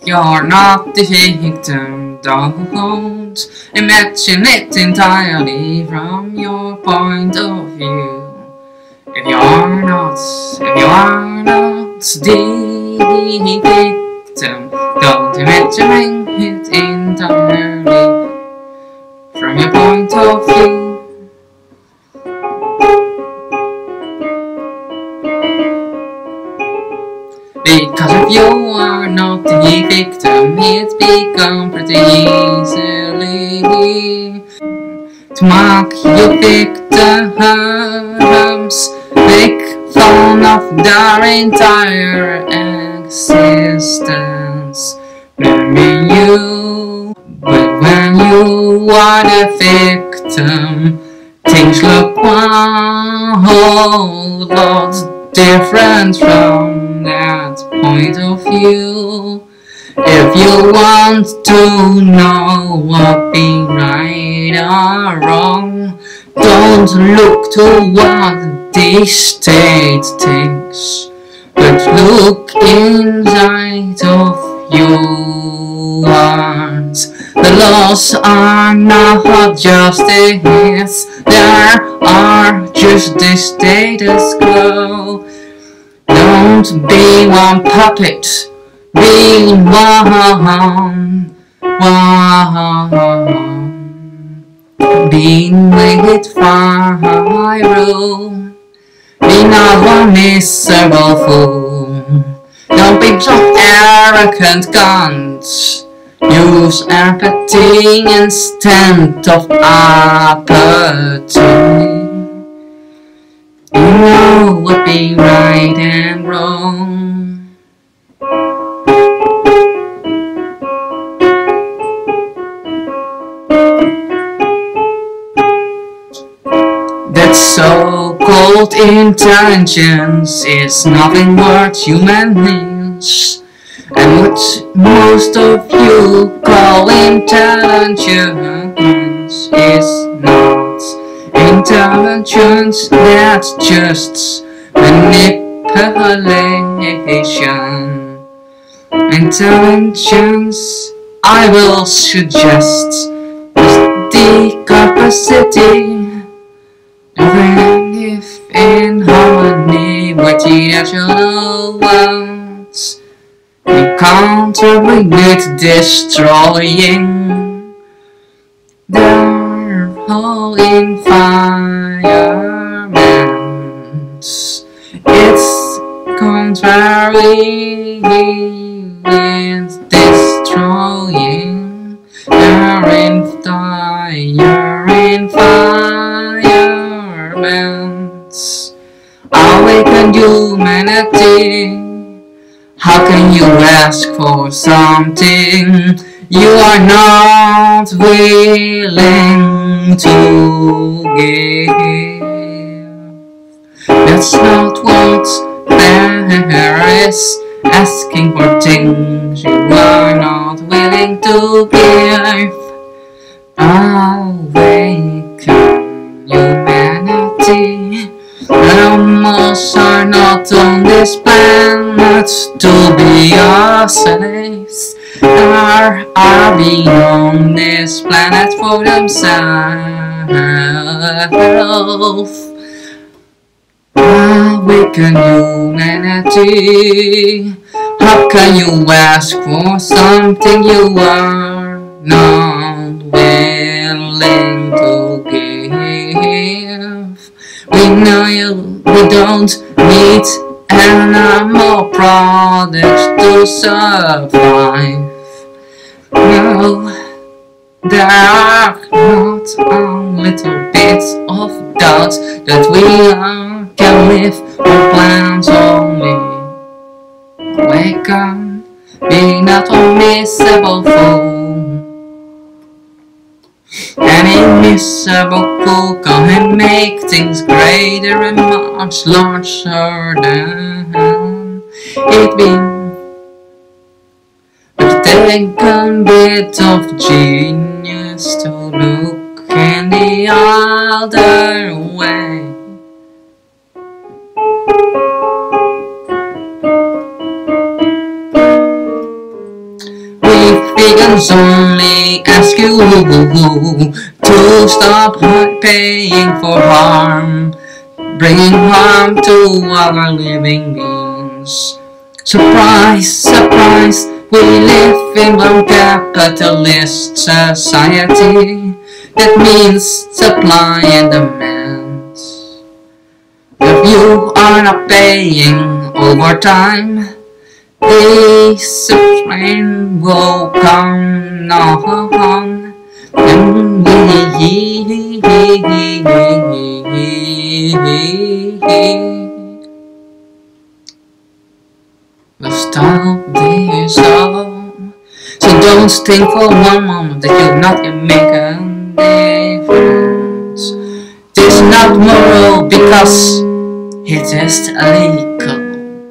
You're not the victim, don't imagine it entirely from your point of view. If you are not the victim, don't imagine it entirely from your point of view. Because if you are not the victim, it's become pretty easily to mock your victims, make fun of their entire existence. But when you are the victim, things look a whole lot different from that point of view. If you want to know what being right or wrong, don't look to what the state thinks, but look inside of your heart. The laws are not justice, they are just the status quo. Don't be one puppet, be one. Being with fire, be not one miserable fool. Don't be so arrogant guns. Use empathy instead of apathy. You know what being right and wrong. That so-called intelligence is nothing but human needs, and what most of you call intelligence is not intelligence, that's just manipulation. Intelligence, I will suggest, is the capacity to live in harmony with the actual world, encountering with destroying. They're all environments. It's contrary with destroying. They're environments. Awaken humanity. How can you ask for something you are not willing to give? That's not what fair is. Asking for things you are not willing to give. Awaken humanity. Animals are not on this planet to be our slaves. Are beyond this planet for themselves. Awaken humanity. How can you ask for something you are not willing to give? We know we don't need animal products to survive. No, there are not a little bits of doubt that we can live on plants only. Awaken, be not a miserable fool. Any miserable fool come and make things greater and much larger than it been. But take a bit of genius to look in the other way. Vegans only ask you to stop paying for harm, bringing harm to our living beings. Surprise, surprise, we live in one capitalist society. That means supply and demand. If you are not paying overtime, the suffering will come on. We'll stop this all. So don't think for one moment that you're not gonna make a difference. It is not moral because it is illegal.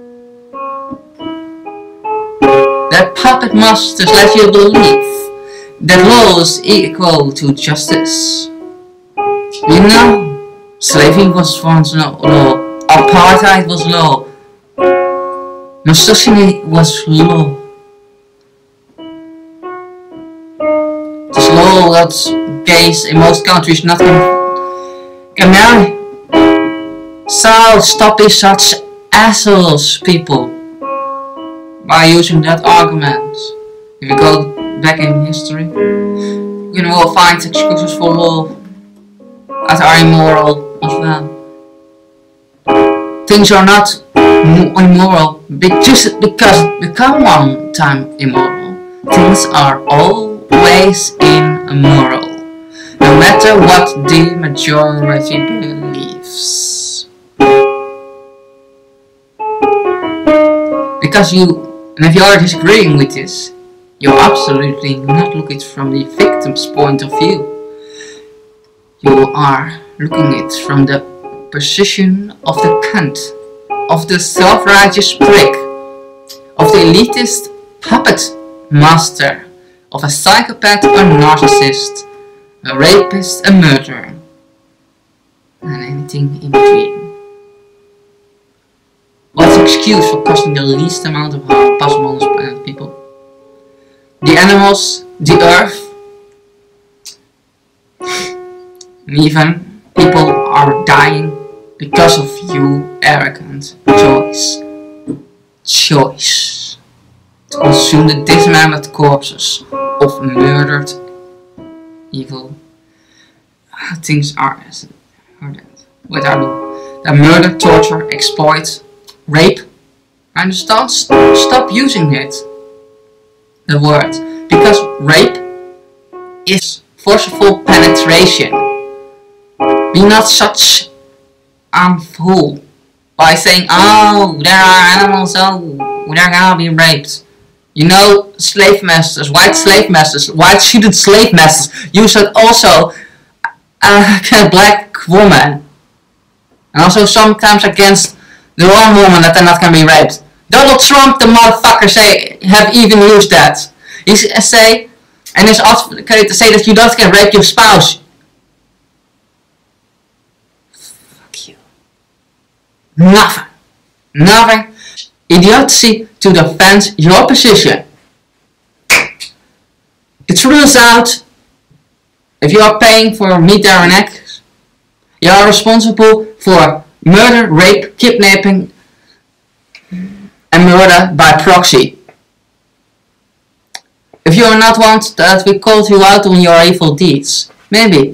That puppet masters let you believe that law is equal to justice. You know, slavery was once law, apartheid was law, misogyny was law. This law that gays in most countries not can marry. So stop being such assholes, people, by using that argument. If you go back in history, you will find excuses for law that are immoral as well. Things are not immoral just because they become one time immoral. Things are always immoral, no matter what the majority believes. Because and if you are disagreeing with this, you're absolutely not looking from the victim's point of view. You are looking at it from the position of the cunt, of the self-righteous prick, of the elitist puppet master, of a psychopath or narcissist, a rapist, a murderer, and anything in between. What's the excuse for causing the least amount of harm possible on this planet, people? The animals, the earth, and even people are dying because of you arrogant choice to consume the dismembered corpses of murdered evil things are that. What are they? Murder, torture, exploit, rape. Understand? Stop using it. The word. Because rape is forceful penetration. Be not such a fool by saying, oh, there are animals, oh, they're gonna be raped. You know, slave masters, white student slave masters use it also a black woman. And also sometimes against the wrong woman that they're not gonna be raped. Donald Trump, the motherfucker, have even used that. He say, and is advocate to say that you don't can rape your spouse. Fuck you. Nothing. Idiocy to defend your position. The truth is out. If you are paying for meat and eggs, you are responsible for murder, rape, kidnapping, and murder by proxy. If you are not want that we called you out on your evil deeds, maybe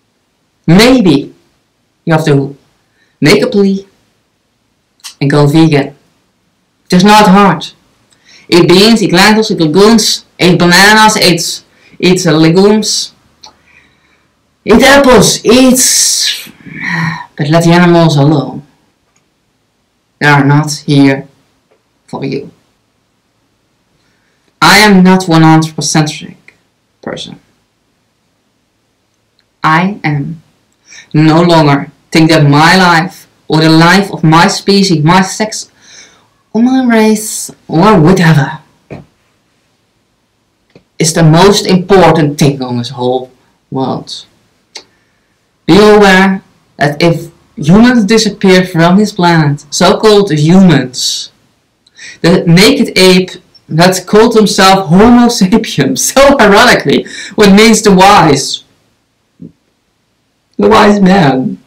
you have to make a plea and go vegan. It is not hard. Eat beans, eat lentils, eat legumes, eat bananas, eat legumes, eat apples, but let the animals alone. They are not here for you. I am not 100% person. I am no longer think that my life or the life of my species, my sex, or my race, or whatever, is the most important thing on this whole world. Be aware that if humans disappear from this planet, so-called humans, the naked ape that called himself Homo sapiens, so ironically, what means the wise man.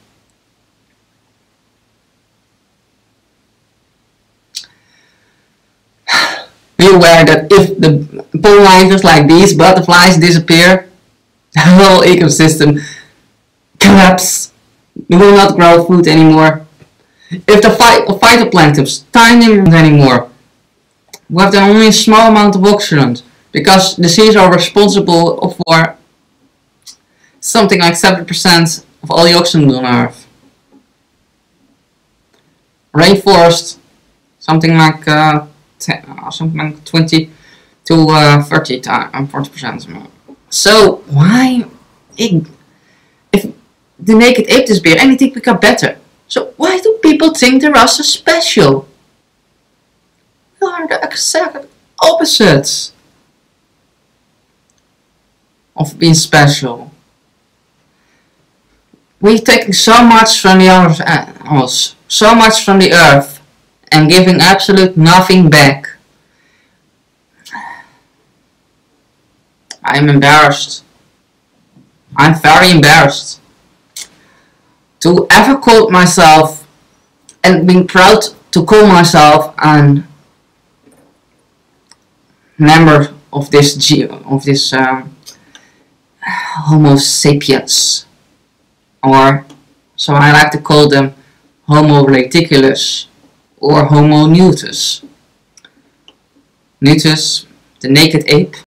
Be aware that if the pollinators like these butterflies disappear, the whole ecosystem collapses. We will not grow food anymore. If the phytoplankton's tiny anymore, we have then only a small amount of oxygen, because the seas are responsible for something like 70% of all the oxygen on Earth. Rainforest, something like 20 to 30 times, 40%. So why, if the naked ape disappear, anything become better? So why do people think they're so special? We are the exact opposites of being special. We're taking so much from the other animals, so much from the earth, and giving absolute nothing back. I'm embarrassed. I'm very embarrassed to ever call myself, and being proud to call myself, an member of this Homo sapiens, or so I like to call them, Homo reticulus or Homo nudus. Nudus, the naked ape,